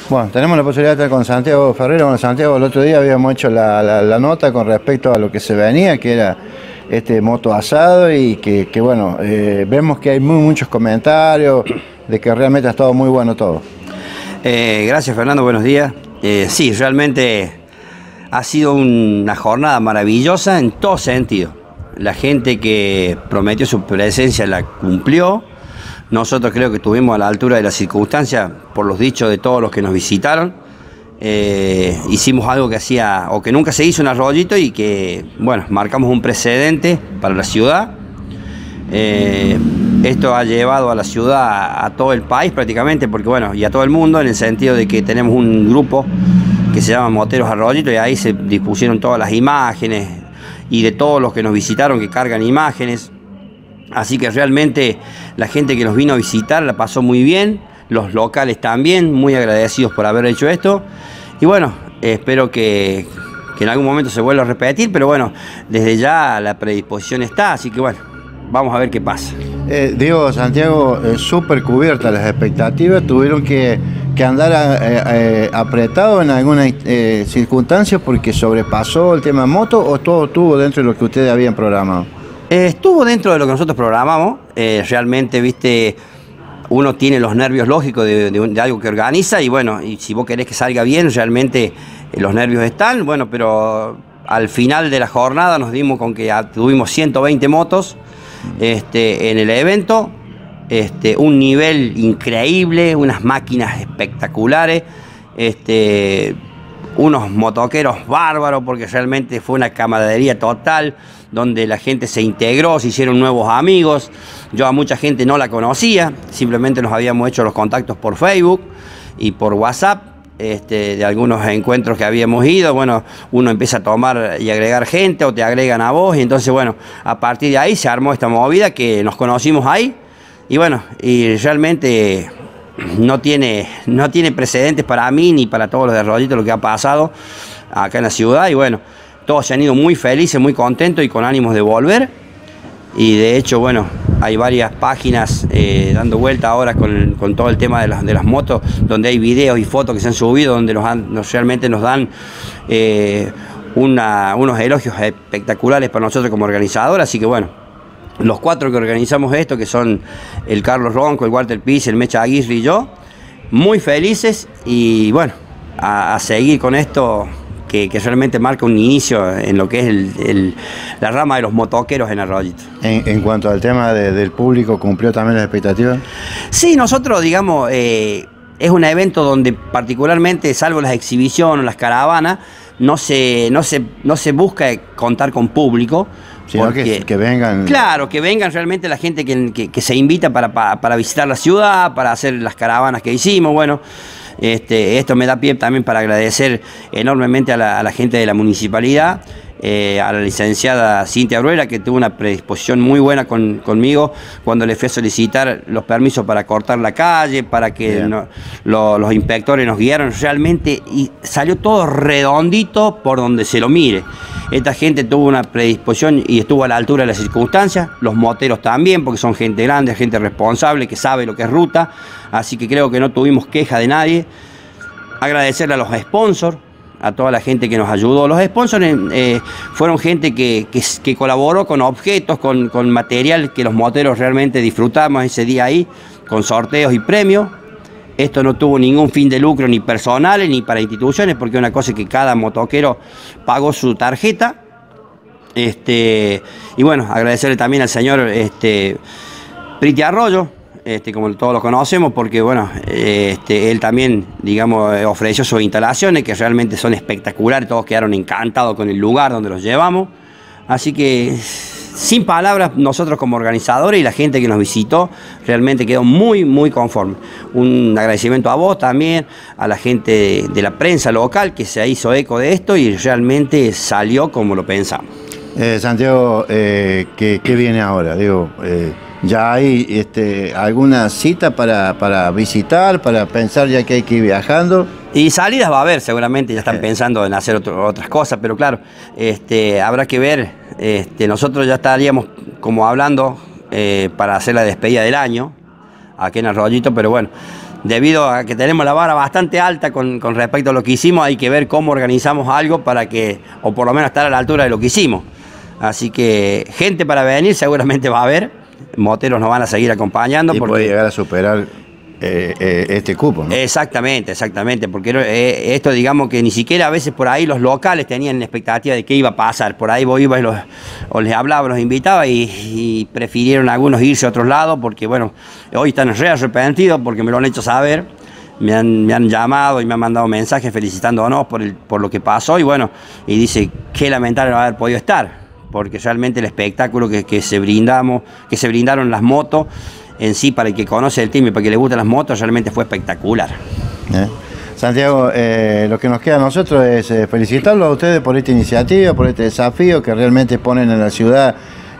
Bueno, tenemos la posibilidad de estar con Santiago Ferrero. Bueno, Santiago, el otro día habíamos hecho la nota con respecto a lo que se venía, que era este moto asado y que bueno, vemos que hay muchos comentarios de que realmente ha estado muy bueno todo. Gracias, Fernando, buenos días. Sí, realmente ha sido una jornada maravillosa en todo sentido. La gente que prometió su presencia la cumplió. Nosotros creo que estuvimos a la altura de las circunstancias por los dichos de todos los que nos visitaron. Hicimos algo que hacía o que nunca se hizo en Arroyito y que, bueno, marcamos un precedente para la ciudad. Esto ha llevado a la ciudad, a todo el país prácticamente, porque bueno, y a todo el mundo, en el sentido de que tenemos un grupo que se llama Moteros Arroyito y ahí se dispusieron todas las imágenes y de todos los que nos visitaron que cargan imágenes. Así que realmente la gente que nos vino a visitar la pasó muy bien, los locales también, muy agradecidos por haber hecho esto. Y bueno, espero que en algún momento se vuelva a repetir, pero bueno, desde ya la predisposición está, así que bueno, vamos a ver qué pasa. Digo, Santiago, súper cubiertas las expectativas, tuvieron que andar apretado en algunas circunstancias porque sobrepasó el tema moto, o todo estuvo dentro de lo que ustedes habían programado. Estuvo dentro de lo que nosotros programamos. Realmente, viste, uno tiene los nervios lógicos de algo que organiza y bueno, y si vos querés que salga bien, realmente los nervios están, bueno, pero al final de la jornada nos dimos con que tuvimos 120 motos en el evento, un nivel increíble, unas máquinas espectaculares, unos motoqueros bárbaros, porque realmente fue una camaradería total, donde la gente se integró, se hicieron nuevos amigos. Yo a mucha gente no la conocía, simplemente nos habíamos hecho los contactos por Facebook y por WhatsApp, de algunos encuentros que habíamos ido. Bueno, uno empieza a tomar y agregar gente, o te agregan a vos, y entonces bueno, a partir de ahí se armó esta movida que nos conocimos ahí, y bueno, y realmente no tiene precedentes para mí ni para todos los de Arroyito lo que ha pasado acá en la ciudad. Y bueno, todos se han ido muy felices, muy contentos y con ánimos de volver. Y de hecho, bueno, hay varias páginas dando vuelta ahora con todo el tema de las motos, donde hay videos y fotos que se han subido, donde realmente nos dan unos elogios espectaculares para nosotros como organizadores. Así que bueno, los cuatro que organizamos esto, que son el Carlos Ronco, el Walter Piz, el Mecha Aguirre y yo, muy felices. Y bueno, a seguir con esto que realmente marca un inicio en lo que es la rama de los motoqueros en Arroyito. En cuanto al tema del público, ¿cumplió también las expectativas? Sí, nosotros, digamos, es un evento donde particularmente, salvo las exhibiciones o las caravanas, no se busca contar con público. Sino que vengan. Claro, que vengan realmente la gente que se invita para visitar la ciudad, para hacer las caravanas que hicimos. Bueno, esto me da pie también para agradecer enormemente a la gente de la municipalidad, a la licenciada Cintia Bruera, que tuvo una predisposición muy buena conmigo cuando le fui a solicitar los permisos para cortar la calle, para que los inspectores nos guiaron realmente, y salió todo redondito por donde se lo mire. Esta gente tuvo una predisposición y estuvo a la altura de las circunstancias, los moteros también, porque son gente grande, gente responsable, que sabe lo que es ruta, así que creo que no tuvimos queja de nadie. Agradecerle a los sponsors, a toda la gente que nos ayudó. Los sponsors fueron gente que colaboró con objetos, con material que los moteros realmente disfrutamos ese día ahí, con sorteos y premios. Esto no tuvo ningún fin de lucro, ni personales, ni para instituciones, porque una cosa es que cada motoquero pagó su tarjeta. Y bueno, agradecerle también al señor Priti Arroyo, como todos lo conocemos, porque bueno, él también, digamos, ofreció sus instalaciones, que realmente son espectaculares. Todos quedaron encantados con el lugar donde los llevamos. Así que, sin palabras, nosotros como organizadores y la gente que nos visitó realmente quedó muy, muy conforme. Un agradecimiento a vos también, a la gente de la prensa local que se hizo eco de esto y realmente salió como lo pensamos. Santiago, ¿qué viene ahora? Digo, ¿ya hay alguna cita para visitar, para pensar ya que hay que ir viajando? Y salidas va a haber, seguramente ya están pensando en hacer otras cosas, pero claro, habrá que ver. Nosotros ya estaríamos como hablando para hacer la despedida del año aquí en Arroyito, pero bueno, debido a que tenemos la vara bastante alta con respecto a lo que hicimos, hay que ver cómo organizamos algo para que, o por lo menos estar a la altura de lo que hicimos. Así que gente para venir seguramente va a haber, moteros nos van a seguir acompañando. Y porque puede llegar a superar este cupo, ¿no? Exactamente, porque esto, digamos que ni siquiera a veces por ahí los locales tenían la expectativa de qué iba a pasar. Por ahí vos ibas o les hablaba, los invitaba y prefirieron algunos irse a otros lados porque, bueno, hoy están re arrepentidos porque me lo han hecho saber. Me han llamado y me han mandado mensajes felicitándonos por lo que pasó y bueno, y dice qué lamentable no haber podido estar, porque realmente el espectáculo que se brindaron las motos en sí, para el que conoce el team y para el que le gustan las motos, realmente fue espectacular. Santiago, lo que nos queda a nosotros es felicitarlos a ustedes por esta iniciativa, por este desafío que realmente ponen en la ciudad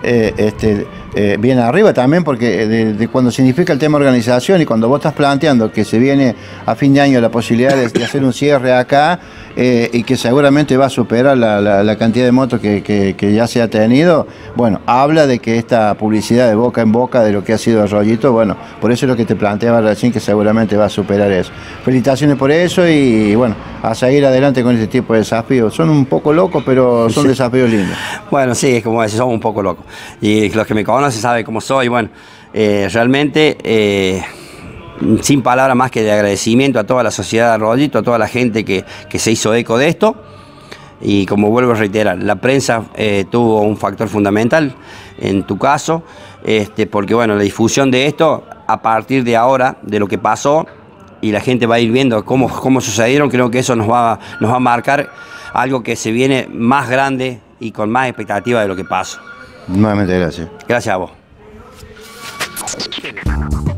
bien arriba también, porque de cuando significa el tema organización y cuando vos estás planteando que se viene a fin de año la posibilidad de hacer un cierre acá y que seguramente va a superar la cantidad de motos que ya se ha tenido, bueno, habla de que esta publicidad de boca en boca de lo que ha sido Arroyito, bueno, por eso es lo que te planteaba recién, que seguramente va a superar eso. Felicitaciones por eso y bueno, a seguir adelante con este tipo de desafíos. Son un poco locos, pero son desafíos lindos. Bueno, sí, es como decir, somos un poco locos. Y los que me conocen saben cómo soy. Bueno, realmente, sin palabras más que de agradecimiento a toda la sociedad de Arroyito, a toda la gente que se hizo eco de esto. Y como vuelvo a reiterar, la prensa tuvo un factor fundamental en tu caso, porque bueno, la difusión de esto, a partir de ahora, de lo que pasó, y la gente va a ir viendo cómo sucedieron, creo que eso nos va a marcar algo que se viene más grande y con más expectativa de lo que pasó. Nuevamente gracias. Gracias a vos.